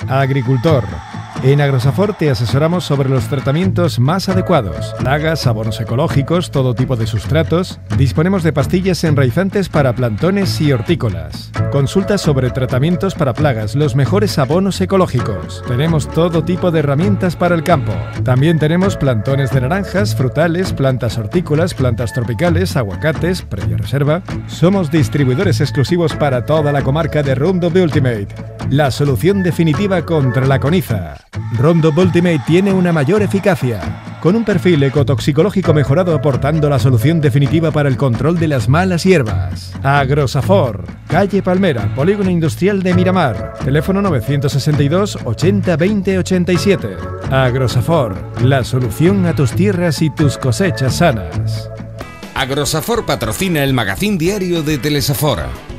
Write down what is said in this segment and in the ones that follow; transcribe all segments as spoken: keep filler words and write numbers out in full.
Agricultor. En Agrosafor te asesoramos sobre los tratamientos más adecuados, plagas, abonos ecológicos, todo tipo de sustratos. Disponemos de pastillas enraizantes para plantones y hortícolas. Consulta sobre tratamientos para plagas, los mejores abonos ecológicos. Tenemos todo tipo de herramientas para el campo. También tenemos plantones de naranjas, frutales, plantas hortícolas, plantas tropicales, aguacates, previa reserva. Somos distribuidores exclusivos para toda la comarca de Roundup Ultimate, la solución definitiva contra la coniza. Roundup Ultimate tiene una mayor eficacia, con un perfil ecotoxicológico mejorado aportando la solución definitiva para el control de las malas hierbas. Agrosafor, calle Palmera, Polígono Industrial de Miramar, teléfono novecientos sesenta y dos ochenta veinte ochenta y siete. Agrosafor, la solución a tus tierras y tus cosechas sanas. Agrosafor patrocina el magazín diario de Telesafor.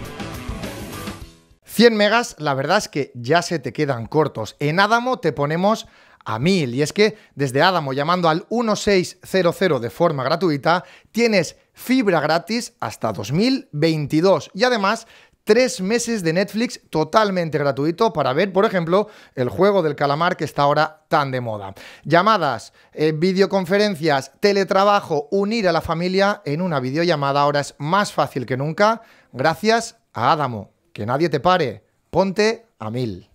cien megas, la verdad es que ya se te quedan cortos. En Adamo te ponemos a mil. Y es que desde Adamo, llamando al dieciséis cero cero de forma gratuita, tienes fibra gratis hasta dos mil veintidós. Y además, tres meses de Netflix totalmente gratuito para ver, por ejemplo, el juego del calamar que está ahora tan de moda. Llamadas, eh, videoconferencias, teletrabajo, unir a la familia en una videollamada ahora es más fácil que nunca gracias a Adamo. Que nadie te pare. Ponte a mil.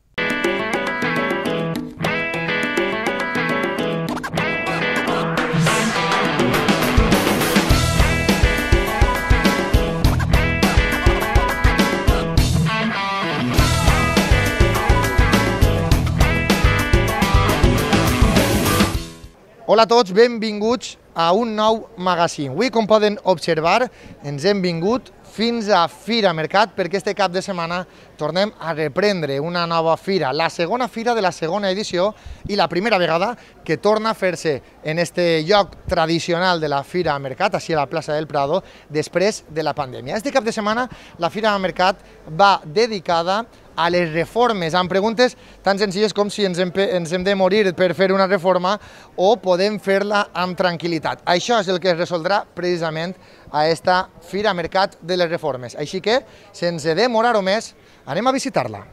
Hola a tots, benvinguts a un nou magazín. Avui, com poden observar, ens hem vingut fins a Fira Mercat, perquè este cap de setmana tornem a reprendre una nova fira, la segona fira de la segona edició i la primera vegada que torna a fer-se en este lloc tradicional de la Fira Mercat, així a la plaça del Prado, després de la pandèmia. Este cap de setmana la Fira Mercat va dedicada a les reformes, amb preguntes tan senzilles com si ens hem, ens hem de morir per fer una reforma o podem fer-la amb tranquil·litat. Això és el que es resoldrà precisament a esta Fira Mercat de les Reformes. Així que, sense demorar-ho més, anem a visitar-la.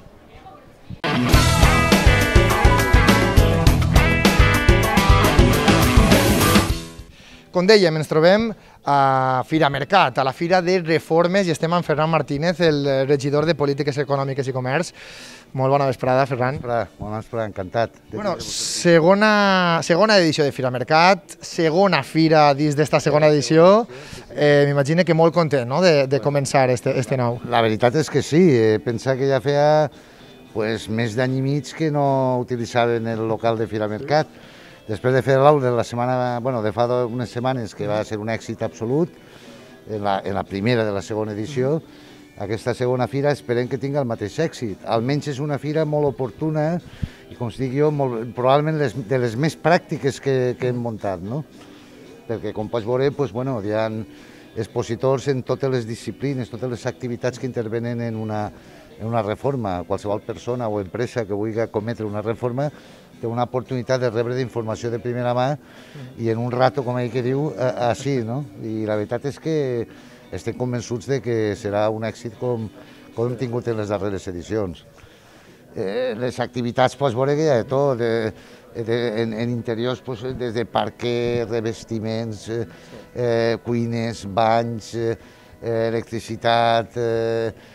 Com dèiem, ens trobem a Fira Mercat, a la Fira de Reformes, i estem amb Ferran Martínez, el regidor de Polítiques Econòmiques i Comerç. Molt bona vesprada, Ferran. Bona vesprada, encantat. Bueno, segona, segona edició de Fira Mercat, segona fira dins d'esta segona edició. Eh, M'imagino que molt content, no?, de, de començar este, este nou. La veritat és que sí, eh, pensar que ja feia pues, més d'any i mig que no utilitzaven el local de Fira Mercat. Després de fer l'Aul de la setmana, bueno, de fa unes setmanes, que va ser un èxit absolut, en la, en la primera de la segona edició, aquesta segona fira esperem que tingui el mateix èxit. Almenys és una fira molt oportuna i, com es dic jo, molt, probablement les, de les més pràctiques que, que hem muntat, no? Perquè, com pots veure, pues, bueno, hi ha expositors en totes les disciplines, totes les activitats que intervenen en una, en una reforma. Qualsevol persona o empresa que vulgui cometre una reforma té una oportunitat de rebre d'informació de primera mà i en un rato, com ell que diu, així, no? I la veritat és que estem convençuts de que serà un èxit com, com hem tingut en les darreres edicions. Eh, les activitats, pots veure que hi ha de tot, de, de, en, en interiors, pues, des de parquet, revestiments, eh, cuines, banys, eh, electricitat, eh,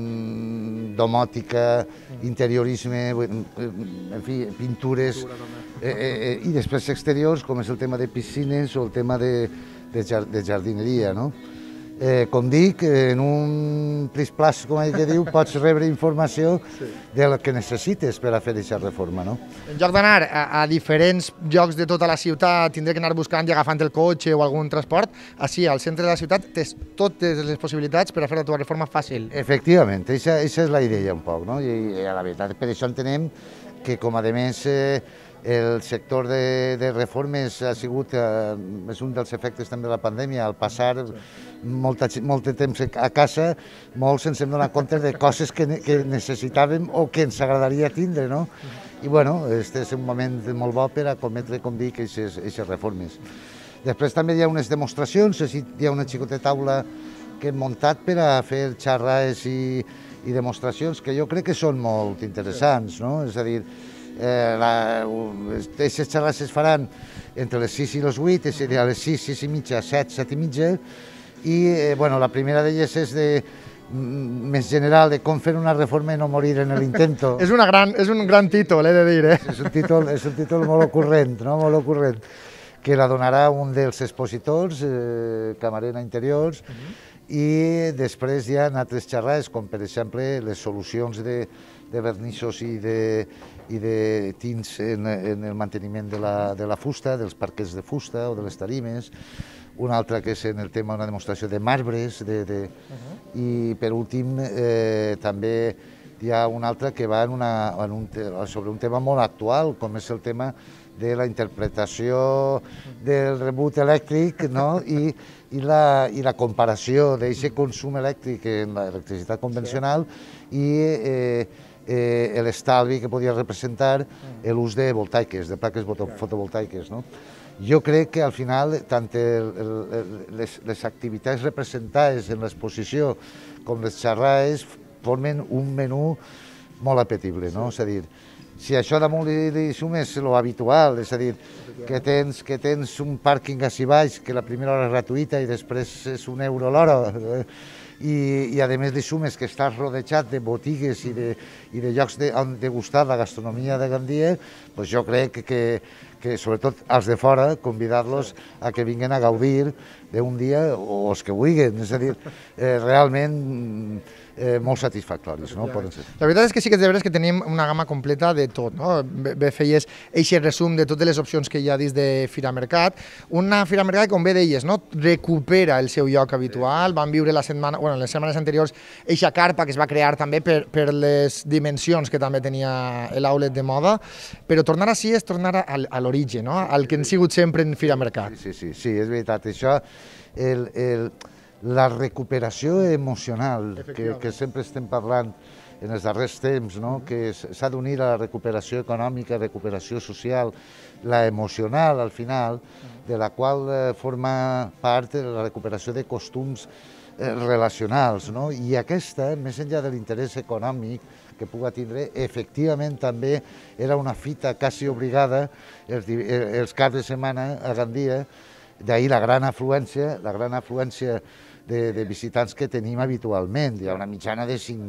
domòtica, interiorisme, en fi, pintures, eh, eh, i després exteriors, com és el tema de piscines o el tema de, de, de jardineria, no? Eh, com dic, en un plis-plas, com ell que diu, pots rebre informació del que necessites per a fer aquesta reforma, no? En lloc d'anar a, a diferents llocs de tota la ciutat, tindré que anar buscant i agafant el cotxe o algun transport, així, al centre de la ciutat, tens totes les possibilitats per a fer la teva reforma fàcil. Efectivament, aquesta és la idea un poc, no? I a la veritat, per això entenem que, com a més, eh, el sector de, de reformes ha sigut, eh, és un dels efectes també de la pandèmia, al passar molta, molt de temps a casa, molts ens hem donat compte de coses que, que necessitàvem o que ens agradaria tindre, no? I bueno, este és un moment molt bo per a cometre, com dic, aquestes reformes. Després també hi ha unes demostracions, hi ha una xicoteta taula que hem muntat per a fer xerrades i, i demostracions que jo crec que són molt interessants, no? És a dir, eh, la, aquestes xerrades es faran entre les sis i les vuit, és a dir, a les sis, sis i mitja, set, set i mitja, i eh, bueno, la primera d'elles és de més general, de com fer una reforma i no morir en l'intento. és, una gran, és un gran títol, he de dir, eh? És un títol, és un títol molt ocurrent, no? Molt ocurrent, que la donarà un dels expositors, eh, Camarena Interiors, uh -huh. i després hi ha altres xerrades, com per exemple les solucions de, de vernissos i de, i de tints en, en el manteniment de la, de la fusta, dels parquets de fusta o de les tarimes, una altra que és en el tema, una demostració de marbres, de, de, uh -huh. i per últim eh, també hi ha una altra que va en una, en un, sobre un tema molt actual, com és el tema de la interpretació del rebut elèctric, no? I, i, la, i la comparació d'aquest consum elèctric en l'electricitat convencional i eh, eh, l'estalvi que podia representar l'ús de voltaiques, de plaques fotovoltaiques, no? Jo crec que al final tant el, el, les, les activitats representades en l'exposició com les xerrades formen un menú molt apetible, no? És a dir, si això damunt li, li sumes l'habitual, és a dir, que tens, que tens un pàrquing així baix, que la primera hora és gratuïta i després és un euro l'hora, i, i a més li sumes que estàs rodejat de botigues i de, i de llocs de, on degustar la gastronomia de Gandia, doncs jo crec que, que sobretot els de fora, convidar-los a que vinguin a gaudir d'un dia o els que vulguin, és a dir, eh, realment eh, molt satisfactoris, no? Poden ser. La veritat és que sí que és de veres que tenim una gamma completa de tot, no? Bé feies aquest resum de totes les opcions que hi ha dins de Fira Mercat, una Fira Mercat que, com bé deies, no? Recupera el seu lloc habitual, van viure la setmana, bueno, les setmanes anteriors eixa carpa que es va crear també per, per les dimensions que també tenia l'outlet de moda, però tornar així és tornar a, a l'origen, no? Al que hem sigut sempre en Fira Mercat. Sí, sí, sí, és veritat, això, el, el, la recuperació emocional que, que sempre estem parlant en els darrers temps, no? Que s'ha d'unir a la recuperació econòmica, recuperació social, la emocional al final, de la qual eh, forma part de la recuperació de costums eh, relacionals, no? I aquesta, més enllà de l'interès econòmic que puga tindre, efectivament també era una fita quasi obligada els, els caps de setmana a Gandia, d'ahir la gran afluència, la gran afluència de, de visitants que tenim habitualment. Hi ha una mitjana de cinc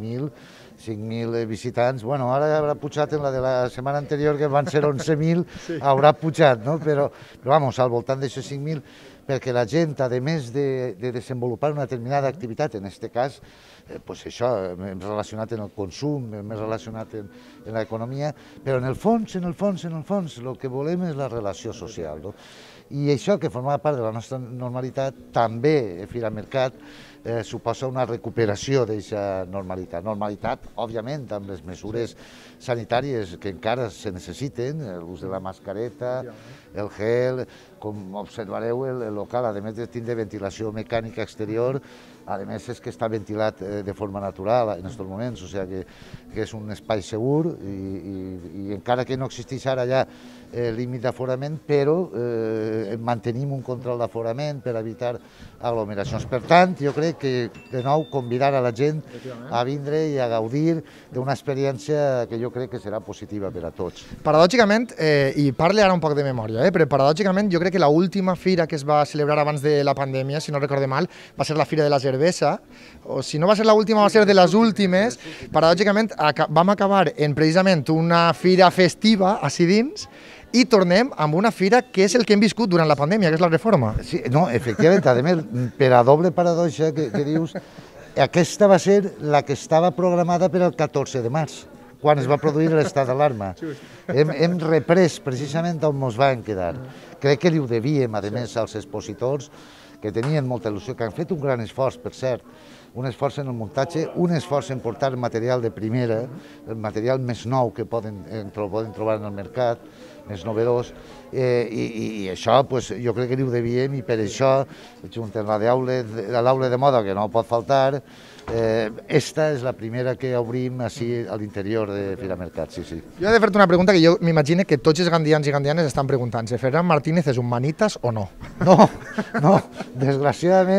mil visitants. Bueno, ara haurà pujat en la de la setmana anterior, que van ser onze mil, sí. Haurà pujat, no? Però, però vamos, al voltant d'això cinc mil, perquè la gent, a més de, de desenvolupar una determinada activitat, en aquest cas, eh, pues això, més relacionat en el consum, més relacionat en, en l'economia, però en el fons, en el fons, en el fons, el que volem és la relació social, no? I això, que formava part de la nostra normalitat, també Fira Mercat eh, suposa una recuperació d'aquesta normalitat. Normalitat, òbviament, amb les mesures sanitàries que encara se necessiten, l'ús de la mascareta, el gel, com observareu, el, el local, a més de tindre ventilació mecànica exterior, a més és que està ventilat eh, de forma natural en aquests moments, o sigui que, que és un espai segur i, i, i encara que no existeix ara ja eh, límit d'aforament, però eh, mantenim un control d'aforament per evitar aglomeracions. Per tant, jo crec que, de nou, convidar a la gent a vindre i a gaudir d'una experiència que jo crec que serà positiva per a tots. Paradògicament, eh, i parle ara un poc de memòria, eh, però paradògicament jo crec que l'última fira que es va celebrar abans de la pandèmia, si no recorde mal, va ser la Fira de la Cervesa, o si no va ser l'última, va ser de les últimes. Paradògicament, vam acabar en precisament una fira festiva, així dins, i tornem amb una fira que és el que hem viscut durant la pandèmia, que és la Reforma. Sí, no, efectivament, a més, per a doble paradoxa que, que dius, aquesta va ser la que estava programada per al catorze de març, quan es va produir l'estat d'alarma. Hem, hem reprès precisament on ens vam quedar. Crec que li ho devíem, a més, als expositors, que tenien molta il·lusió, que han fet un gran esforç, per cert, un esforç en el muntatge, un esforç en portar material de primera, el material més nou que poden, poden trobar en el mercat, més novedós, eh, i, i això pues, jo crec que li ho devíem i per això, junt amb l'aula de moda, que no pot faltar, eh, esta és la primera que obrim així a l'interior de Fira Mercat, sí, sí. Jo he de fer-te una pregunta que jo m'imagino que tots els gandians i gandianes estan preguntant, si Ferran Martínez és un manitas o no? No, no, desgraciadament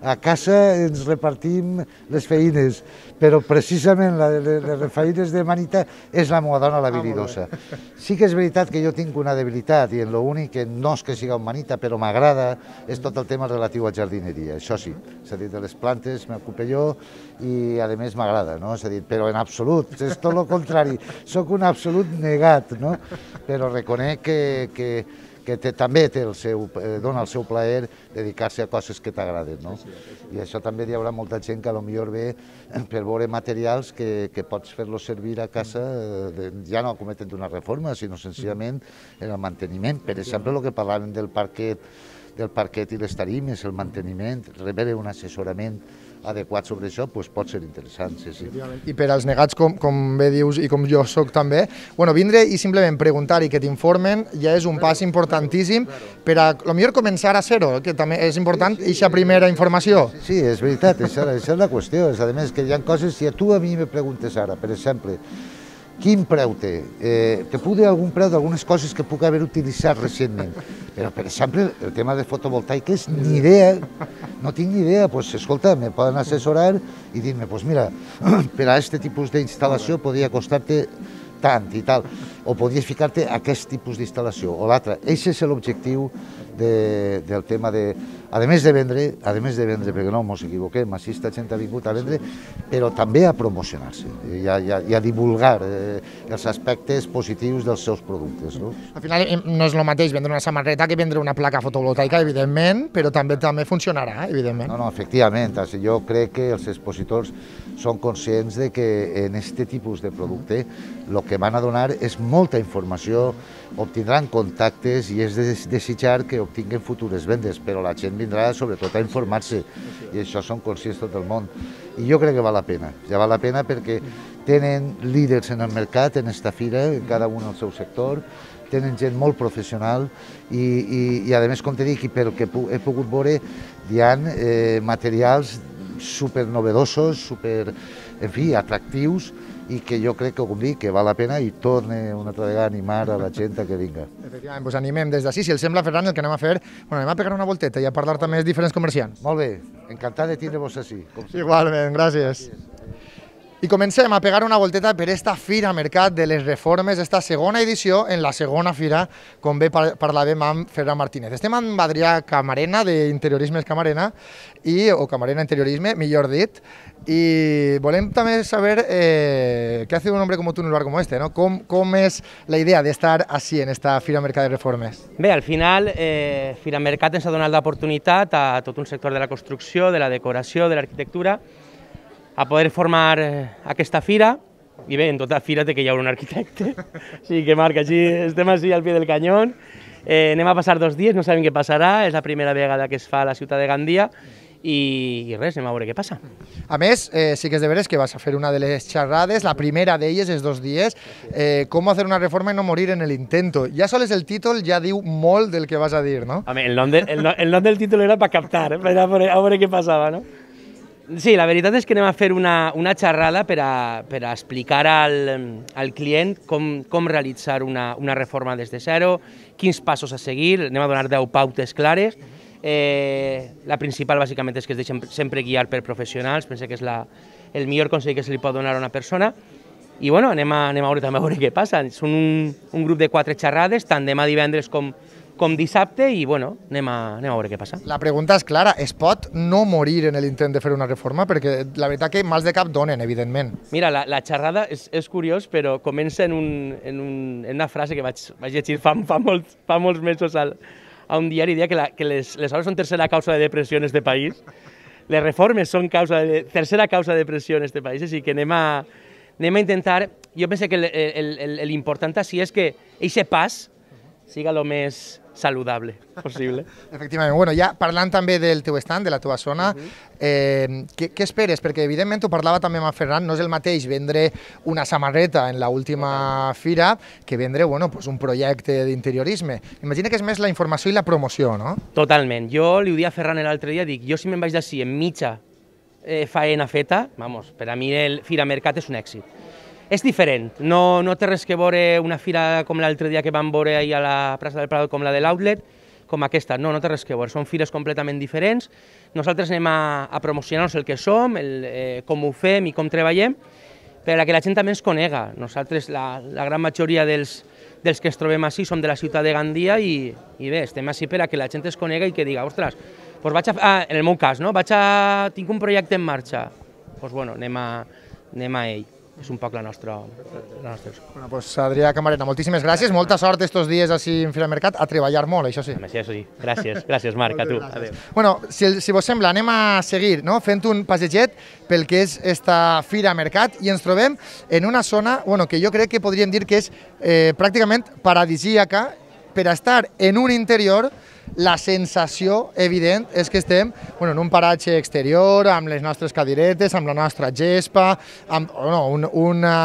a casa ens repartim les feines, però precisament la, les, les feines de manita és la meva dona, la viridosa. Sí que és veritat que jo tinc una debilitat i en l'únic que no és que siga un manita, però m'agrada, és tot el tema relatiu a jardineria, això sí. És a dir, de les plantes m'ocupo jo i a més m'agrada, no? És a dir, però en absolut, és tot el contrari, sóc un absolut negat, no? Però reconec que, que que té, també té el seu, eh, dona el seu plaer dedicar-se a coses que t'agraden, no? I això també hi haurà molta gent que potser ve per veure materials que, que pots fer-los servir a casa, eh, ja no cometent una reforma, sinó senzillament en el manteniment. Per exemple, el que parlàvem del parquet, del parquet i les tarimes, el manteniment, rebre un assessorament adequat sobre això, doncs pot ser interessant, sí, sí. I per als negats, com, com bé dius i com jo sóc també, bueno, vindre i simplement preguntar i que t'informen ja és un pas importantíssim per a, a millor començar a ser-ho, que també és important aquesta primera informació. Sí, és veritat, això, això és la qüestió. És, a més, que hi ha coses, si tu a mi me preguntes ara, per exemple, quin preu té? Eh, te puc dir algun preu d'algunes coses que puc haver utilitzat recentment, però, per exemple, el tema de fotovoltaiques, ni idea, no tinc ni idea, doncs, escolta, me poden assessorar i dir-me, doncs mira, per a aquest tipus d'instal·lació podria costar-te tant i tal, o podries ficar-te aquest tipus d'instal·lació o l'altre. Aquest és l'objectiu de, del tema de, a més de vendre, a més de vendre, perquè no ens equivoquem, així esta gent ha vingut a vendre, però també a promocionar-se i a, i a, i a divulgar eh, els aspectes positius dels seus productes. No? Al final no és el mateix vendre una samarreta que vendre una placa fotovoltaica, evidentment, però també també funcionarà, evidentment. No, no, efectivament, jo crec que els expositors són conscients de que en aquest tipus de producte el que van a donar és molta informació, obtindran contactes i és de desitjar que obtinguen futures vendes, però la gent vindrà sobretot a informar-se i això són conscients tot el món. I jo crec que val la pena, ja val la pena perquè tenen líders en el mercat, en esta fira, cada un al seu sector, tenen gent molt professional i, i, i a més, com te dic, i pel que he pogut veure, hi ha eh, materials super novedosos, super, en fi, atractius i que jo crec que, com dic, que val la pena i torne una altra vegada a animar a la gent a que vinga. Efectivament, doncs animem des d'ací. Si els sembla, Ferran, el que anem a fer, bueno, anem a pegar una volteta i a parlar també amb diferents comerciants. Molt bé, encantat de tindre-vos així. Igualment, gràcies. I comencem a pegar una volteta per esta Fira Mercat de les Reformes, esta segona edició en la segona fira, com bé parlàvem amb Ferran Martínez. Estem amb Adrià Camarena, d'Interiorismes Camarena, i, o Camarena Interiorisme, millor dit, i volem també saber eh, què hace un hombre como tú en un lugar como este, ¿no? Com, com és la idea d'estar així en esta Fira Mercat de Reformes? Bé, al final, eh, Fira Mercat ens ha donat l'oportunitat a tot un sector de la construcció, de la decoració, de l'arquitectura, a poder formar eh, aquesta fira, i bé, en tota fira té que hi haurà un arquitecte, o sigui que marca, així, estem així al pie del canyón, eh, anem a passar dos dies, no sabem què passarà, és la primera vegada que es fa a la ciutat de Gandia, i, i res, anem a veure què passa. A més, eh, sí que és de veres que vas a fer una de les xerrades, la primera d'elles és dos dies, eh, com hacer una reforma i no morir en el intento. Ja sols el títol ja diu molt del que vas a dir, no? Home, el nom, de, el, el nom del títol era per captar, per a veure, a veure què passava, no? Sí, la veritat és que anem a fer una, una xerrada per a, per a explicar al, al client com, com realitzar una, una reforma des de zero, quins passos a seguir, anem a donar deu pautes clares. Eh, la principal, bàsicament, és que es deixen sempre guiar per professionals, penso que és la, el millor consell que se li pot donar a una persona. I bueno, anem a, anem a veure també a veure què passa. Són un, un grup de quatre xerrades, tant demà divendres com com dissabte, i bueno, anem a, anem a veure què passa. La pregunta és clara, es pot no morir en l'intent de fer una reforma? Perquè la veritat que mals de cap donen, evidentment. Mira, la, la xerrada és, és curiós, però comença en, un, en, un, en una frase que vaig, vaig llegir fa, fa, molts, fa molts mesos al, a un diari, dia que, la, que les, les obres són tercera causa de depressió en este país. Les reformes són causa de, tercera causa de depressió en este país, així que anem a, anem a intentar... Jo penso que l'important així és que aquest pas siga el més saludable possible. Efectivament. Bueno, ja parlant també del teu stand, de la teva zona, eh, què, què esperes? Perquè evidentment ho parlava també amb Ferran, no és el mateix vendre una samarreta en l'última fira que vendre bueno, pues un projecte d'interiorisme. Imagina que és més la informació i la promoció, no? Totalment. Jo li ho dia a Ferran l'altre dia, dic, jo si me'n vaig d'ací en mitja eh, faena feta, vamos, per a mi el Fira Mercat és un èxit. És diferent, no, no té res que veure una fira com l'altre dia que vam veure ahir a la plaça del Prado com la de l'Outlet. com aquesta. No, no té res que veure, són fires completament diferents. Nosaltres anem a, a promocionar-nos el que som, el, eh, com ho fem i com treballem, per a que la gent també ens conega. Nosaltres, la, la gran majoria dels, dels que ens trobem així som de la ciutat de Gandia i, i bé, estem així per a que la gent es conega i que diga, ostres, doncs vaig a, ah, en el meu cas, no? vaig a, tinc un projecte en marxa, doncs bueno, anem a, anem a ell. És un poc la nostra... La nostra... Bueno, pues Adrià Camarena, moltíssimes gràcies, molta sort estos dies així en Fira Mercat, a treballar molt, això sí. Això sí, gràcies, gràcies Marc, a tu. Adéu. Bueno, si, si vos sembla, anem a seguir no? fent un passeget pel que és esta Fira Mercat i ens trobem en una zona bueno, que jo crec que podríem dir que és eh, pràcticament paradisíaca per a estar en un interior. La sensació evident és que estem bueno, en un paratge exterior, amb les nostres cadiretes, amb la nostra gespa, amb no, un, una,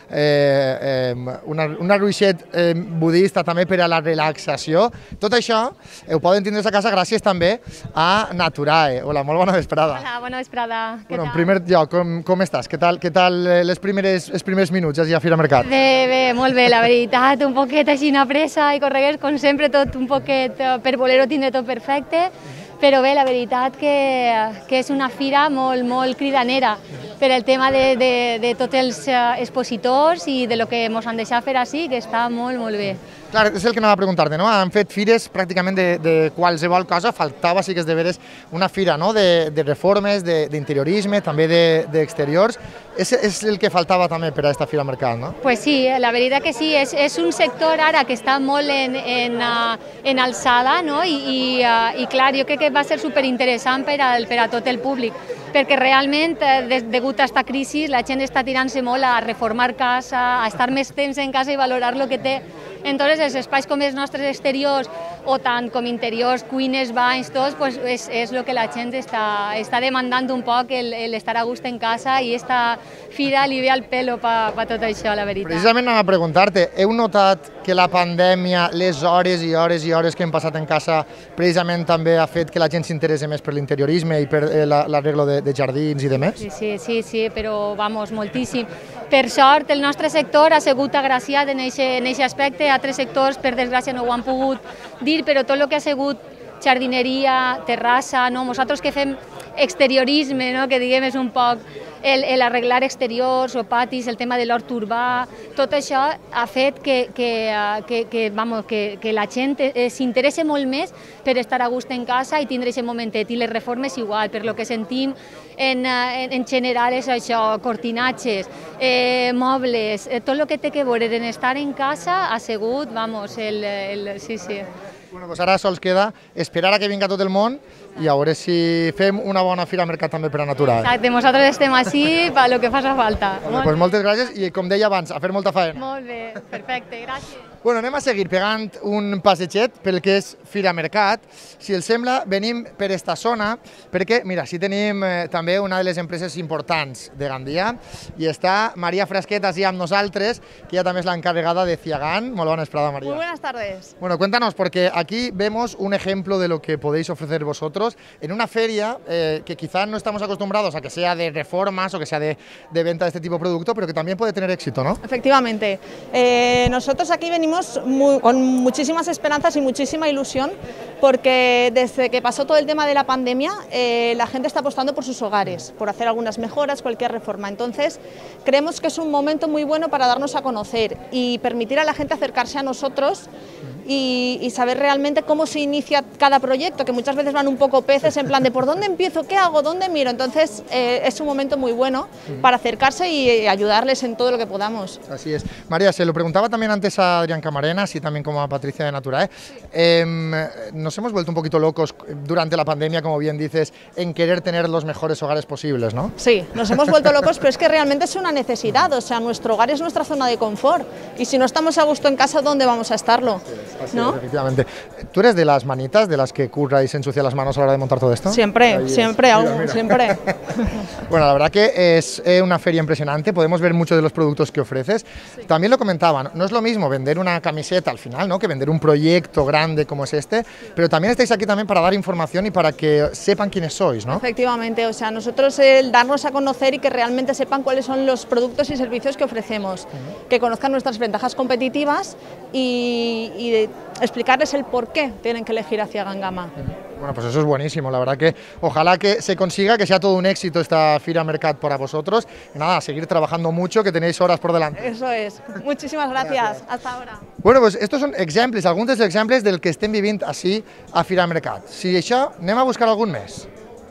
eh, eh, una, una ruixet eh, budista també per a la relaxació. Tot això ho poden tindre a casa gràcies també a Naturae. Hola, molt bona vesprada. Hola, bona vesprada. Què Bueno, tal? en primer lloc, com, com estàs? Què tal, què tal les primeres, els primers minuts així a Fira Mercat? Bé, bé, molt bé, la veritat, un poquet així a pressa i correguers, com sempre, tot un poquet eh, per voler-ho tindre tot perfecte, però bé, la veritat que, que és una fira molt, molt cridanera per el tema de, de, de tots els expositors i de lo que ens han deixat fer així, que està molt, molt bé. Clar, és el que anava a preguntar-te, no? Han fet fires pràcticament de, de qualsevol cosa, faltava sí que és de veres una fira no? de, de reformes, d'interiorisme, també d'exteriors. De, és, és el que faltava també per a aquesta Fira Mercat, no? Pues sí, la veritat que sí, és, és un sector ara que està molt en, en, en alçada, no? I, i, i clar, jo crec que va ser superinteressant per, al, per a tot el públic, perquè realment, de, degut a aquesta crisi, la gent està tirant-se molt a reformar casa, a estar més temps en casa i valorar el que té. Entonces, els espais com els nostres exteriors, o tant com interiors, cuines, banys, tots, pues és, és el que la gent està, està demandant un poc, l'estar a gust en casa, i esta fira li ve al pelo per pa tot això, la veritat. Precisament anava a preguntar-te, heu notat que la pandèmia, les hores i hores i hores que hem passat en casa, precisament també ha fet que la gent s'interessi més per l'interiorisme i per l'arreglo de, de jardins i de més? Sí, sí, sí, sí, però vamos, moltíssim. Per sort, el nostre sector ha sigut agraciat en aquest aspecte, altres sectors, per desgràcia, no ho han pogut dir, però tot el que ha sigut jardineria, terrassa, no? Nosaltres que fem exteriorisme, no? Que diguem és un poc el, el arreglar exteriors o patis, el tema de l'hort urbà, tot això ha fet que, que, que, que, vamos, que, que la gent s'interessa molt més per estar a gust en casa i tindre aquest momentet, i les reformes igual, per lo que sentim en, en, en general és això, cortinatges, eh, mobles, eh, tot el que té que veure en estar en casa ha sigut, vamos, el, el, sí, sí. Bueno, doncs ara sols queda esperar a que vinga tot el món i a veure si fem una bona Fira Mercat també per a Naturae. Exacte, nosaltres estem així per lo que faci falta. Bueno, doncs moltes gràcies i, com deia abans, a fer molta feina. Molt bé, perfecte, gràcies. Bueno, anem a seguir pegant un passeget pel que és Fira Mercat. Si els sembla, venim per esta zona, perquè, mira, sí tenim eh, també una de les empreses importants de Gandia, i està María Frasquet així amb nosaltres, que ella també és la encarregada de Ciagán. Molt bona vesprada, María. Muy buenas tardes. Bueno, cuéntanos, porque aquí vemos un ejemplo de lo que podéis ofrecer vosotros en una feria eh, que quizás no estamos acostumbrados a que sea de reformas o que sea de, de venta de este tipo de producto, pero que también puede tener éxito, ¿no? Efectivamente. Eh, nosotros aquí venimos muy, con muchísimas esperanzas y muchísima ilusión, porque desde que pasó todo el tema de la pandemia, eh, la gente está apostando por sus hogares, por hacer algunas mejoras, cualquier reforma. Entonces, creemos que es un momento muy bueno para darnos a conocer y permitir a la gente acercarse a nosotros y, y saber realmente cómo se inicia cada proyecto, que muchas veces van un poco peces en plan de ¿por dónde empiezo? ¿Qué hago? ¿Dónde miro? Entonces, eh, es un momento muy bueno para acercarse y ayudarles en todo lo que podamos. Así es. María, se lo preguntaba también antes a Adrián Camarena, así también como a Patricia de Naturae. Eh, nos hemos vuelto un poquito locos durante la pandemia, como bien dices, en querer tener los mejores hogares posibles, ¿no? Sí, nos hemos vuelto locos, pero es que realmente es una necesidad. O sea, nuestro hogar es nuestra zona de confort. Y si no estamos a gusto en casa, ¿dónde vamos a estarlo? Así ¿No? es, efectivamente. ¿Tú eres de las manitas, de las que curra y se ensucia las manos a la hora de montar todo esto? Siempre, Ahí siempre, es. aún, Mira, mira. siempre. Bueno, la verdad que es eh, una feria impresionante, podemos ver muchos de los productos que ofreces. Sí. También lo comentaban, no es lo mismo vender una camiseta al final, ¿no?, que vender un proyecto grande como es este, sí. Pero también estáis aquí también para dar información y para que sepan quiénes sois, ¿no? Efectivamente, o sea, nosotros el darnos a conocer y que realmente sepan cuáles son los productos y servicios que ofrecemos, uh-huh. Que conozcan nuestras ventajas competitivas y, y y explicarles el por qué tienen que elegir hacia Gangama. Bueno, pues eso es buenísimo, la verdad que ojalá que se consiga, que sea todo un éxito esta Fira Mercat para vosotros. Y nada, seguir trabajando mucho, que tenéis horas por delante. Eso es. Muchísimas gracias. Hasta ahora. Bueno, pues estos son exemples, alguns dels exemples del que estem vivint així a Fira Mercat. Si això, anem a buscar algun més.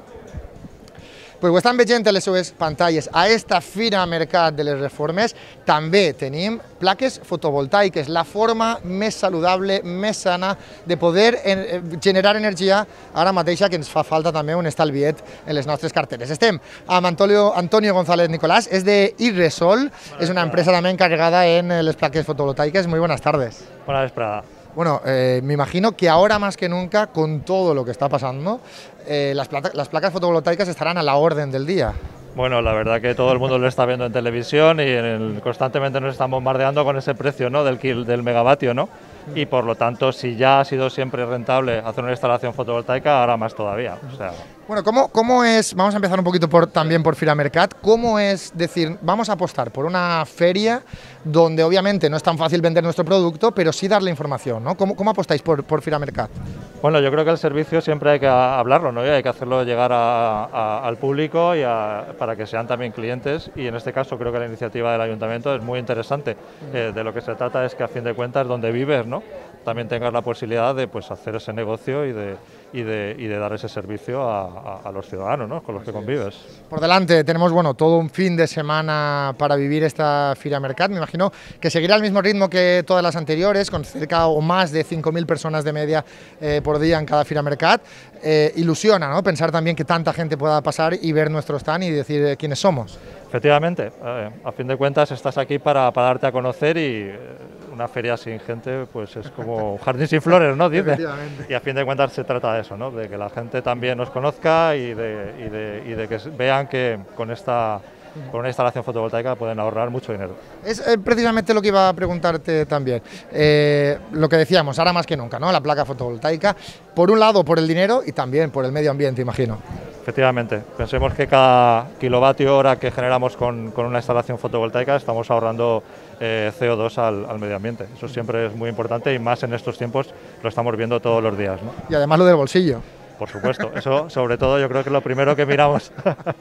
Pues ho estan veient a les seves pantalles. A esta Fira Mercat de les Reformes també tenim plaques fotovoltaiques, la forma més saludable, més sana de poder generar energia ara mateixa, que ens fa falta també un estalviet en les nostres carteres. Estem amb Antonio, Antonio González Nicolás, és de Irresol, es una empresa també encarregada en les plaques fotovoltaicas. Muy buenas tardes. Buena vesprada. Bueno, eh, me imagino que ahora más que nunca, con todo lo que está pasando, eh, las, placa, las placas fotovoltaicas estarán a la orden del día. Bueno, la verdad que todo el mundo lo está viendo en televisión y en el, constantemente nos están bombardeando con ese precio, ¿no?, del, del megavatio, ¿no? Y por lo tanto, si ya ha sido siempre rentable hacer una instalación fotovoltaica, ahora más todavía. O sea, bueno, ¿cómo, ¿cómo es? Vamos a empezar un poquito por, también por Fira Mercat. ¿Cómo es decir, vamos a apostar por una feria donde obviamente no es tan fácil vender nuestro producto, pero sí darle información, ¿no? ¿Cómo, cómo apostáis por, por Fira Mercat? Bueno, yo creo que el servicio siempre hay que hablarlo, ¿no? Y hay que hacerlo llegar a, a, al público y a, para que sean también clientes, y en este caso creo que la iniciativa del Ayuntamiento es muy interesante. Eh, de lo que se trata es que a fin de cuentas donde vives, ¿no?, también tengas la posibilidad de, pues, hacer ese negocio y de, y de, y de dar ese servicio a, a, a los ciudadanos, ¿no?, con los que convives. Por delante tenemos, bueno, todo un fin de semana para vivir esta Fira Mercat. Me imagino que seguirá al mismo ritmo que todas las anteriores, con cerca o más de cinco mil personas de media eh, por día en cada Fira Mercat. Eh, ilusiona, ¿no?, pensar también que tanta gente pueda pasar y ver nuestro stand y decir eh, quiénes somos. Efectivamente, eh, a fin de cuentas estás aquí para, para darte a conocer, y eh, una feria sin gente pues es como un jardín sin flores, ¿no?, dice. Y a fin de cuentas se trata de eso, ¿no?, de que la gente también nos conozca y de, y de, y de que vean que con esta con una instalación fotovoltaica pueden ahorrar mucho dinero. Es eh, precisamente lo que iba a preguntarte también. Eh, lo que decíamos, ahora más que nunca, ¿no?, la placa fotovoltaica, por un lado por el dinero y también por el medio ambiente, imagino. Efectivamente, pensemos que cada kilovatio hora que generamos con, con una instalación fotovoltaica estamos ahorrando eh, C O dos al, al medio ambiente. Eso siempre es muy importante, y más en estos tiempos lo estamos viendo todos los días, ¿no? Y además lo del bolsillo. Por supuesto, eso sobre todo yo creo que es lo primero que miramos.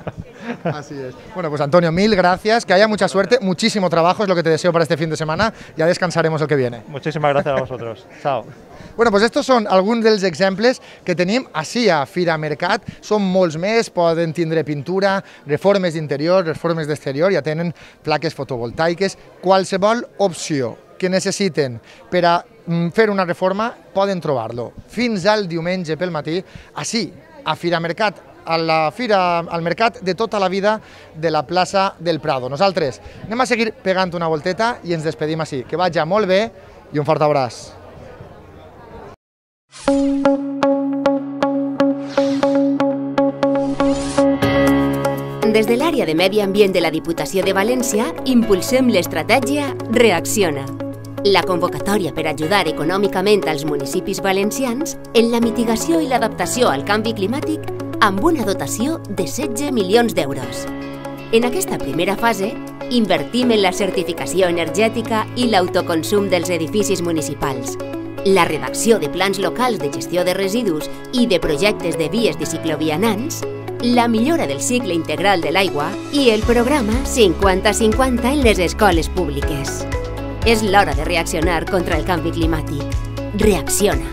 Así es. Bueno, pues Antonio, mil gracias, que haya mucha suerte, muchísimo trabajo es lo que te deseo para este fin de semana. Ya descansaremos el que viene. Muchísimas gracias a vosotros. Chao. Bueno, pues estos són alguns dels exemples que tenim així a Fira Mercat. Són molts més, poden tindre pintura, reformes d'interior, reformes d'exterior, ja tenen plaques fotovoltaiques, qualsevol opció que necessiten per a fer una reforma poden trobar-lo. Fins al diumenge pel matí, així, a Fira Mercat, a la fira, al mercat de tota la vida de la plaça del Prado. Nosaltres anem a seguir pegant una volteta i ens despedim així. Que vagi molt bé i un fort abraç. Des de l'àrea de Medi Ambient de la Diputació de València impulsem l'estratègia Reacciona, la convocatòria per ajudar econòmicament als municipis valencians en la mitigació i l'adaptació al canvi climàtic amb una dotació de setze milions d'euros. En aquesta primera fase, invertim en la certificació energètica i l'autoconsum dels edificis municipals, la redacció de plans locals de gestió de residus i de projectes de vies de ciclovianants, la millora del cicle integral de l'aigua i el programa cinquanta cinquanta en les escoles públiques. És l'hora de reaccionar contra el canvi climàtic. Reacciona.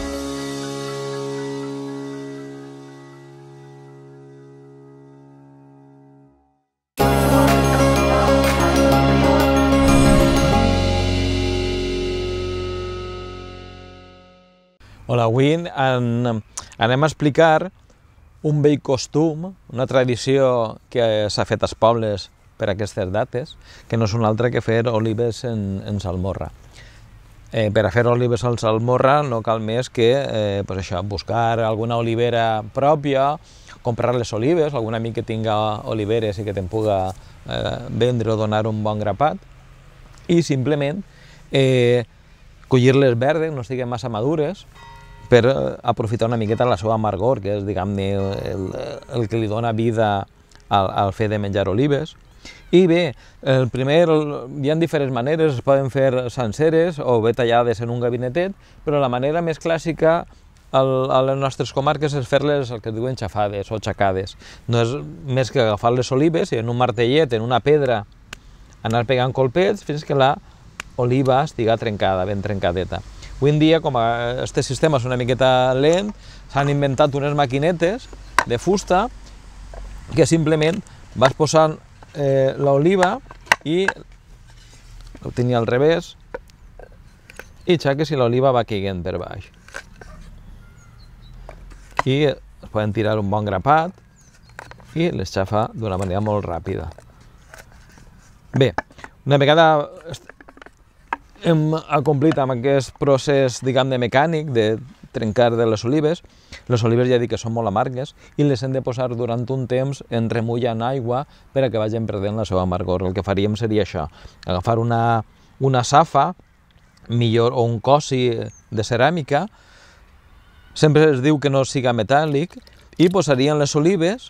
Hola, avui en, anem a explicar un vell costum, una tradició que s'ha fet als pobles per aquestes dates, que no és una altra que fer olives en, en salmorra. Eh, per a fer olives en salmorra no cal més que eh, pues això, buscar alguna olivera pròpia, comprar les olives, algun amic que tinga oliveres i que te'n puga eh, vendre o donar un bon grapat, i simplement eh, collir-les verdes, no estiguen massa madures, per aprofitar una miqueta la seva amargor, que és, diguem-ne, el, el que li dona vida al, al fet de menjar olives. I bé, el primer, hi ha diferents maneres, es poden fer senceres o bé tallades en un gabinetet, però la manera més clàssica a les nostres comarques és fer-les el que es diuen xafades o xacades. No és més que agafar les olives i en un martellet, en una pedra, anar pegant colpets fins que la oliva estiga trencada, ben trencadeta. Avui en dia, com aquest sistema és una miqueta lent, s'han inventat unes maquinetes de fusta que simplement vas posant eh, l'oliva i ho tenia al revés i aixeques i l'oliva va caient per baix. I es poden tirar un bon grapat i les xafa d'una manera molt ràpida. Bé, una vegada hem acomplit amb aquest procés, diguem-ne, mecànic de trencar de les olives, les olives ja dic que són molt amargues i les hem de posar durant un temps en remull en aigua per a que vagin perdent la seva amargor. El que faríem seria això, agafar una, una safa, millor, o un cossi de ceràmica, sempre es diu que no siga metàl·lic, i posaríem les olives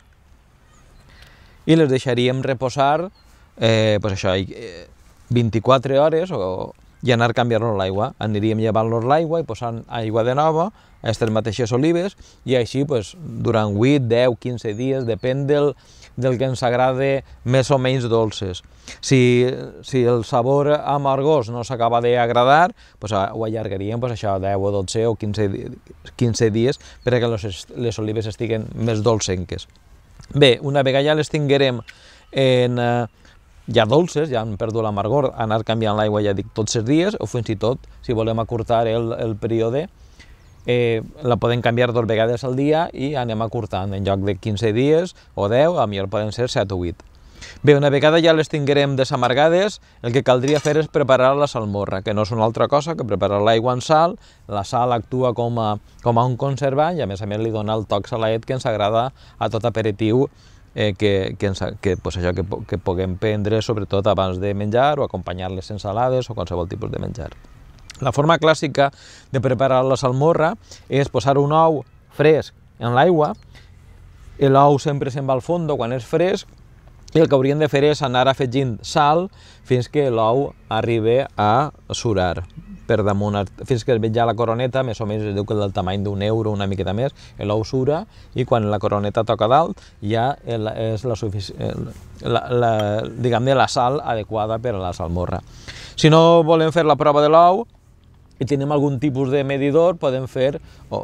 i les deixaríem reposar eh, pues això, vint-i-quatre hores o, i anar canviant-los l'aigua. Aniríem llevant-los l'aigua i posant aigua de nova a aquestes mateixes olives i així pues, durant vuit, deu, quinze dies, depèn del, del que ens agrada més o menys dolces. Si, si el sabor amargós no s'acaba d'agradar, pues, ho allargaríem pues, això, deu o dotze o quinze, quinze dies perquè les, les olives estiguen més dolcenques. Bé, una vegada ja les tinguérem en, eh, ja dolces, ja han perdut l'amargor, anar canviant l'aigua, ja dic, tots els dies, o fins i tot, si volem acurtar el, el període, eh, la podem canviar dues vegades al dia i anem acurtant, en lloc de quinze dies o deu, a millor poden ser set o vuit. Bé, una vegada ja les tinguérem desamargades, el que caldria fer és preparar la salmorra, que no és una altra cosa que preparar l'aigua amb sal. La sal actua com a, com a un conservant i a més a més li dona el toc saladet que ens agrada a tot aperitiu eh, que, que, ens, que, pues això, que, que puguem prendre sobretot abans de menjar o acompanyar les ensalades o qualsevol tipus de menjar. La forma clàssica de preparar la salmorra és posar un ou fresc en l'aigua, l'ou sempre se'n va al fondo quan és fresc, i el que hauríem de fer és anar afegint sal fins que l'ou arribi a surar per damunt, fins que es vegi la coroneta, més o menys es diu que del tamany d'un euro, una miqueta més, l'ou sura i quan la coroneta toca dalt ja és la, la, la, diguem-ne, la sal adequada per a la salmorra. Si no volem fer la prova de l'ou i tenim algun tipus de medidor, podem fer...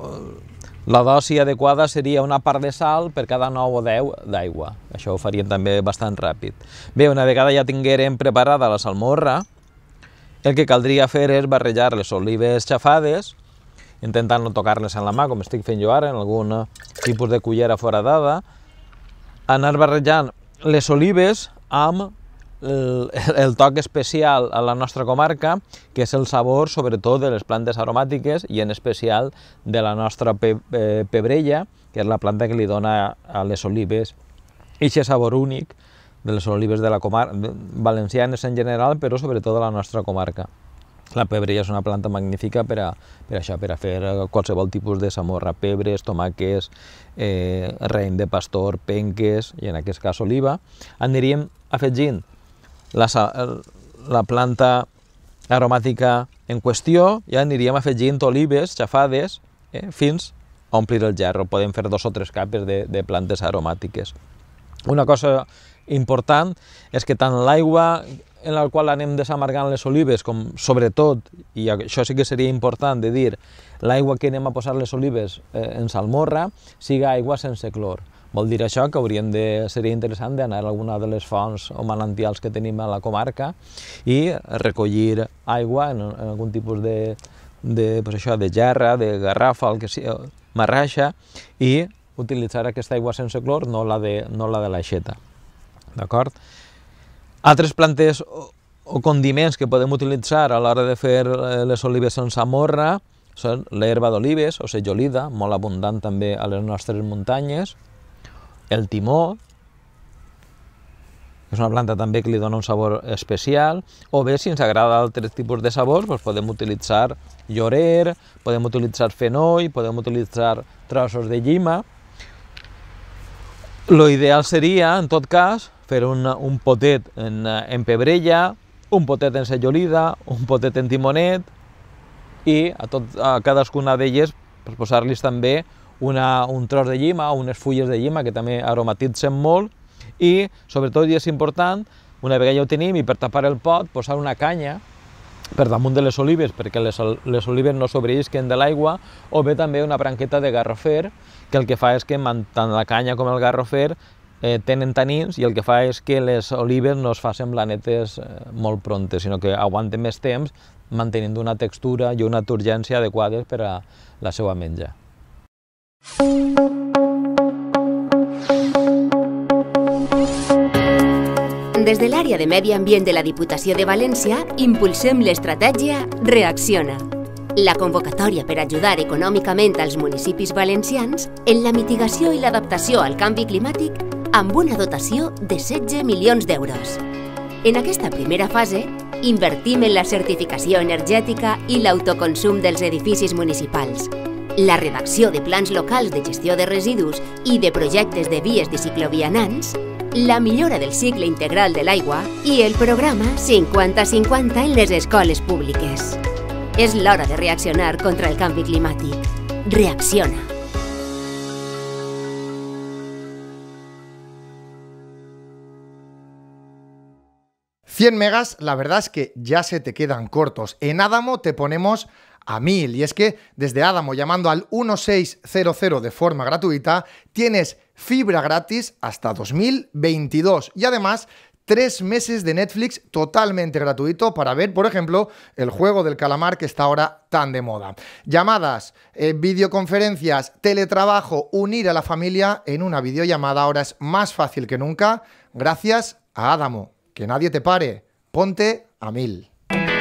La dosi adequada seria una part de sal per cada nou o deu d'aigua. Això ho faríem també bastant ràpid. Bé, una vegada ja tinguérem preparada la salmorra, el que caldria fer és barrejar les olives xafades, intentant no tocar-les en la mà, com estic fent jo ara, en algun tipus de cullera foradada, anar barrejant les olives amb el, el toc especial a la nostra comarca, que és el sabor sobretot de les plantes aromàtiques i en especial de la nostra pe, eh, pebrella, que és la planta que li dona a les olives aquest sabor únic de les olives de la comarca, valencianes en general, però sobretot de la nostra comarca. La pebrella és una planta magnífica per a, per a això, per a fer qualsevol tipus de salmorra, pebres, tomàquets, eh, raïm de pastor, penques i en aquest cas oliva. Aniríem afegint La, la planta aromàtica en qüestió i aniríem afegint olives xafades eh, fins a omplir el gerro. Podem fer dos o tres capes de, de plantes aromàtiques. Una cosa important és que tant l'aigua en la qual anem desamargant les olives, com sobretot, i això sí que seria important de dir, l'aigua que anem a posar les olives eh, en salmorra, siga aigua sense clor. Vol dir això que hauríem de, seria interessant d'anar a alguna de les fonts o manantials que tenim a la comarca i recollir aigua en, en algun tipus de, de, pues això, de gerra, de garrafa, el que sigui, marraixa, i utilitzar aquesta aigua sense clor, no la de, no la de l'aixeta. D'acord? Altres plantes o, o condiments que podem utilitzar a l'hora de fer les olives en salmorra són l'herba d'olives o sejolida, molt abundant també a les nostres muntanyes, el timó, és una planta també que li dona un sabor especial, o bé, si ens agrada altres tipus de sabors, doncs podem utilitzar llorer, podem utilitzar fenoll, podem utilitzar trossos de llima. Lo ideal seria, en tot cas, fer un, un potet en, en pebrella, un potet en sellolida, un potet en timonet i a, tot, a cadascuna d'elles pues, posar-los també una, un tros de llima o unes fulles de llima que també aromatitzen molt i sobretot, i és important, una vegada ja ho tenim i per tapar el pot posar una canya per damunt de les olives perquè les, les olives no sobreisquen de l'aigua o bé també una branqueta de garrofer que el que fa és que tant la canya com el garrofer eh, tenen tanins i el que fa és que les olives no es facin blanetes eh, molt prontes, sinó que aguanten més temps mantenint una textura i una turgència adequades per a la seva menja. Des de l'àrea de Medi Ambient de la Diputació de València impulsem l'estratègia Reacciona, la convocatòria per ajudar econòmicament als municipis valencians en la mitigació i l'adaptació al canvi climàtic amb una dotació de setze milions d'euros. En aquesta primera fase, invertim en la certificació energètica i l'autoconsum dels edificis municipals, la redacció de plans locals de gestió de residus i de projectes de vies de ciclovianants, la millora del cicle integral de l'aigua i el programa cinquanta cinquanta en les escoles públiques. És l'hora de reaccionar contra el canvi climàtic. Reacciona. cien megas, la verdad es que ya se te quedan cortos. En Adamo te ponemos a mil. Y es que desde Adamo, llamando al dieciséis cero cero de forma gratuita, tienes fibra gratis hasta dos mil veintidós. Y además, tres meses de Netflix totalmente gratuito para ver, por ejemplo, el juego del calamar que está ahora tan de moda. Llamadas, eh, videoconferencias, teletrabajo, unir a la familia en una videollamada ahora es más fácil que nunca gracias a Adamo. Que nadie te pare. Ponte a mil.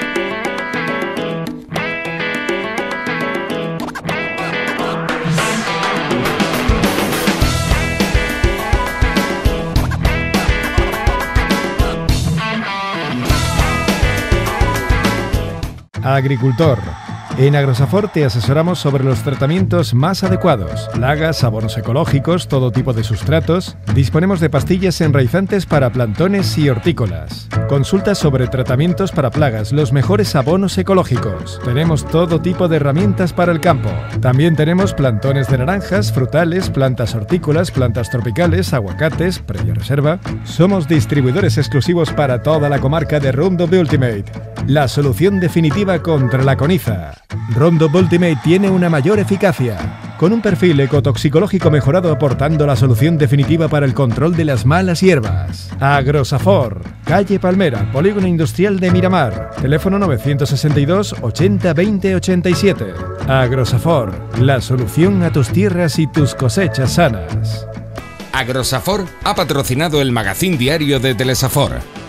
Agricultor. En Agrosafor te asesoramos sobre los tratamientos más adecuados, plagas, abonos ecológicos, todo tipo de sustratos. Disponemos de pastillas enraizantes para plantones y hortícolas. Consulta sobre tratamientos para plagas, los mejores abonos ecológicos. Tenemos todo tipo de herramientas para el campo. También tenemos plantones de naranjas, frutales, plantas hortícolas, plantas tropicales, aguacates, previa reserva. Somos distribuidores exclusivos para toda la comarca de Roundup Ultimate, la solución definitiva contra la coniza. Roundup Ultimate tiene una mayor eficacia, con un perfil ecotoxicológico mejorado aportando la solución definitiva para el control de las malas hierbas. Agrosafor, calle Palmera, Polígono Industrial de Miramar, teléfono novecientos sesenta y dos ochenta veinte ochenta y siete. Agrosafor, la solución a tus tierras y tus cosechas sanas. Agrosafor ha patrocinado el magazín diario de Telesafor.